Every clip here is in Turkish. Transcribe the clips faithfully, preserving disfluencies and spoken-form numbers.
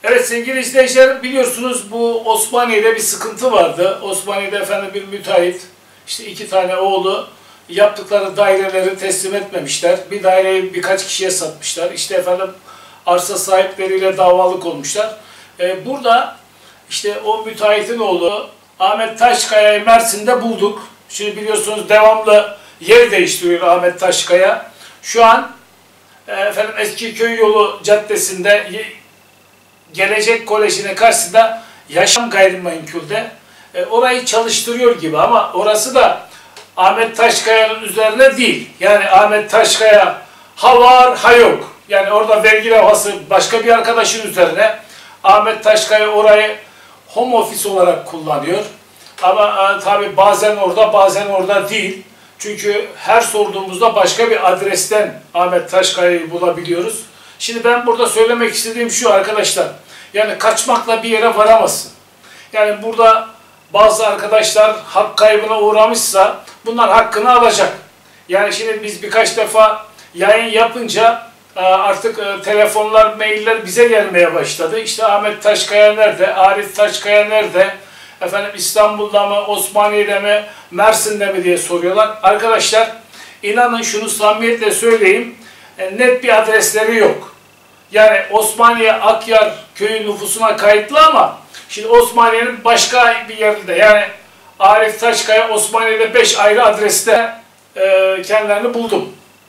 Evet sevgili izleyiciler, biliyorsunuz bu Osmaniye'de bir sıkıntı vardı. Osmaniye'de efendim bir müteahhit, işte iki tane oğlu yaptıkları daireleri teslim etmemişler. Bir daireyi birkaç kişiye satmışlar. İşte efendim arsa sahipleriyle davalık olmuşlar. Ee, burada işte o müteahhitin oğlu Ahmet Taşkaya'yı Mersin'de bulduk. Şimdi biliyorsunuz devamlı yer değiştiriyor Ahmet Taşkaya. Şu an efendim Eskiköy Yolu Caddesi'nde Gelecek Koleji'nin karşısında Yaşam Gayrimenkul'de e, orayı çalıştırıyor gibi, ama orası da Ahmet Taşkaya'nın üzerine değil. Yani Ahmet Taşkaya ha var ha yok. Yani orada vergi levhası başka bir arkadaşın üzerine. Ahmet Taşkaya orayı home office olarak kullanıyor. Ama e, tabi bazen orada bazen orada değil. Çünkü her sorduğumuzda başka bir adresten Ahmet Taşkaya'yı bulabiliyoruz. Şimdi ben burada söylemek istediğim şu arkadaşlar. Yani kaçmakla bir yere varamazsın. Yani burada bazı arkadaşlar hak kaybına uğramışsa bunlar hakkını alacak. Yani şimdi biz birkaç defa yayın yapınca artık telefonlar, mailler bize gelmeye başladı. İşte Ahmet Taşkaya nerede? Arif Taşkaya nerede? Efendim İstanbul'da mı, Osmaniye'de mi, Mersin'de mi diye soruyorlar. Arkadaşlar inanın şunu samimiyetle söyleyeyim. Net bir adresleri yok. Yani Osmaniye Akyar köyü nüfusuna kayıtlı ama şimdi Osmaniye'nin başka bir yerinde, yani Arif Taşkaya Osmaniye'de beş ayrı adreste e, kendilerini buldum.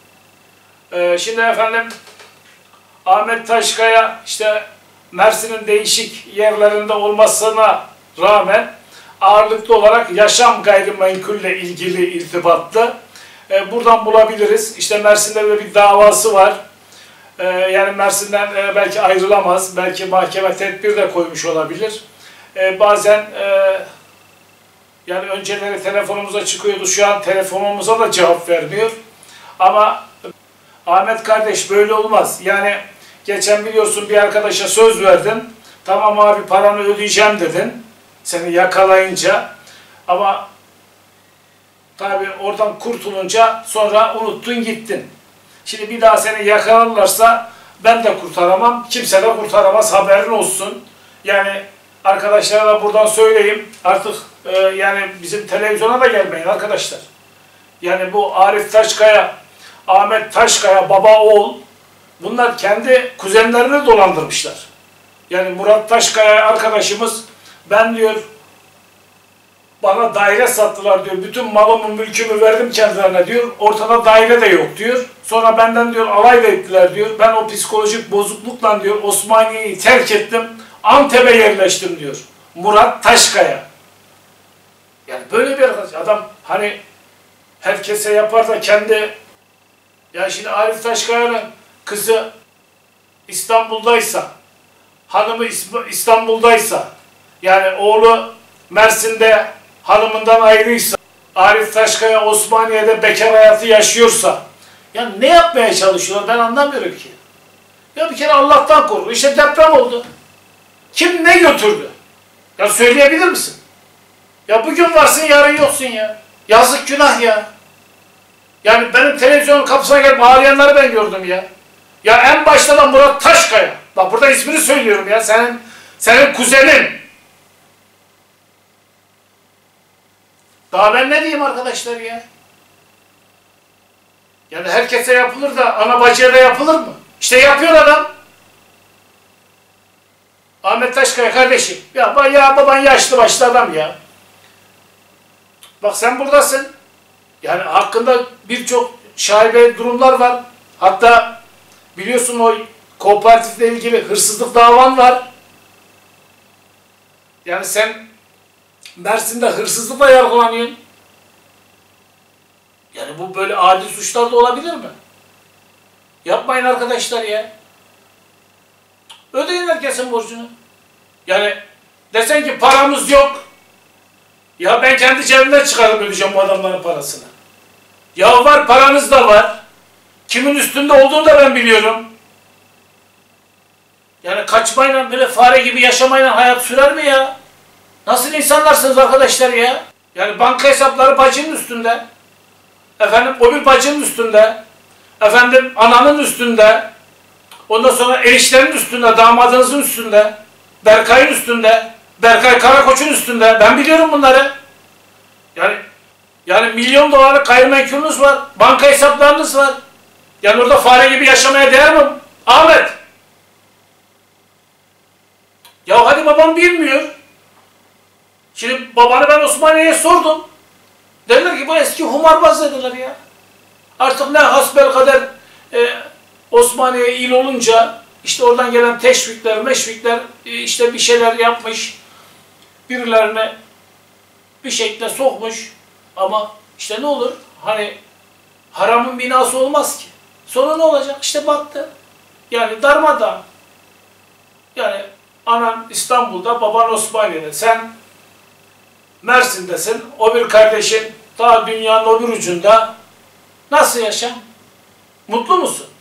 E, şimdi efendim Ahmet Taşkaya işte Mersin'in değişik yerlerinde olmasına rağmen ağırlıklı olarak Yaşam Gayrimenkul'le ilgili irtibatlı. E, buradan bulabiliriz. İşte Mersin'de böyle bir davası var. E, yani Mersin'den e, belki ayrılamaz. Belki mahkeme tedbir de koymuş olabilir. E, bazen e, yani önceleri telefonumuza çıkıyordu. Şu an telefonumuza da cevap vermiyor. Ama Ahmet kardeş böyle olmaz. Yani geçen biliyorsun bir arkadaşa söz verdin. Tamam abi paranı ödeyeceğim dedin. Seni yakalayınca. Ama tabii oradan kurtulunca sonra unuttun gittin. Şimdi bir daha seni yakalarlarsa ben de kurtaramam. Kimse de kurtaramaz, haberin olsun. Yani arkadaşlara da buradan söyleyeyim. Artık e, yani bizim televizyona da gelmeyin arkadaşlar. Yani bu Arif Taşkaya, Ahmet Taşkaya baba oğul, bunlar kendi kuzenlerini dolandırmışlar. Yani Murat Taşkaya arkadaşımız, ben diyor bana daire sattılar diyor. Bütün malımı mülkümü verdim kendilerine diyor. Ortada daire de yok diyor. Sonra benden diyor alay da ettiler diyor. Ben o psikolojik bozuklukla diyor Osmaniye'yi terk ettim. Antep'e yerleştim diyor. Murat Taşkaya. Yani böyle bir arkadaş. Adam hani herkese yapar da kendi, yani şimdi Arif Taşkaya'nın kızı İstanbul'daysa, hanımı İstanbul'daysa, yani oğlu Mersin'de hanımından ayrıysa, Arif Taşkaya Osmaniye'de bekar hayatı yaşıyorsa, yani ne yapmaya çalışıyorlar ben anlamıyorum ki. Ya bir kere Allah'tan korkun. İşte deprem oldu. Kim ne götürdü? Ya söyleyebilir misin? Ya bugün varsın yarın yoksun ya. Yazık günah ya. Yani benim televizyonun kapısına gelip ağlayanları ben gördüm ya. Ya en başta da Murat Taşkaya. Bak burada ismini söylüyorum ya. Senin senin kuzenin. Daha ben ne diyeyim arkadaşlar ya? Yani herkese yapılır da ana bacıya da yapılır mı? İşte yapıyor adam. Ahmet Taşkaya kardeşim. Ya, ya baban yaşlı başlı adam ya. Bak sen buradasın. Yani hakkında birçok şaibe durumlar var. Hatta biliyorsun o kooperatifle ilgili hırsızlık davan var. Yani sen Mersin'de hırsızlıkla yargılanıyorsun. Yani bu böyle adi suçlar da olabilir mi? Yapmayın arkadaşlar ya. Ödeyin herkesin borcunu. Yani desen ki paramız yok. Ya ben kendi cebimden çıkarıp ödeyeceğim bu adamların parasını. Ya var, paranız da var. Kimin üstünde olduğunu da ben biliyorum. Yani kaçmayla böyle fare gibi yaşamayla hayat sürer mi ya? Nasıl insanlarsınız arkadaşlar ya? Yani banka hesapları bacının üstünde. Efendim o bir bacının üstünde. Efendim ananın üstünde. Ondan sonra erişlerin üstünde, damadınızın üstünde. Berkay'ın üstünde, Berkay Karakoç'un üstünde. Ben biliyorum bunları. Yani yani milyon dolarlık gayrimenkulünüz var, banka hesaplarınız var. Yani orada fare gibi yaşamaya değer mi? Ahmet! Ya hadi babam bilmiyor. Şimdi babanı ben Osmaniye'ye sordum. Dediler ki bu eski humarbaz dediler ya. Artık ne hasbelkader e, Osmaniye il olunca işte oradan gelen teşvikler, meşvikler e, işte bir şeyler yapmış. Birilerine bir şekilde sokmuş. Ama işte ne olur? Hani haramın binası olmaz ki. Sonra ne olacak? İşte battı. Yani darmadağın. Yani anan İstanbul'da, baban Osmaniye'de. Sen Mersin'desin. O bir kardeşin ta dünyanın öbür ucunda. Nasıl yaşam? Mutlu musun?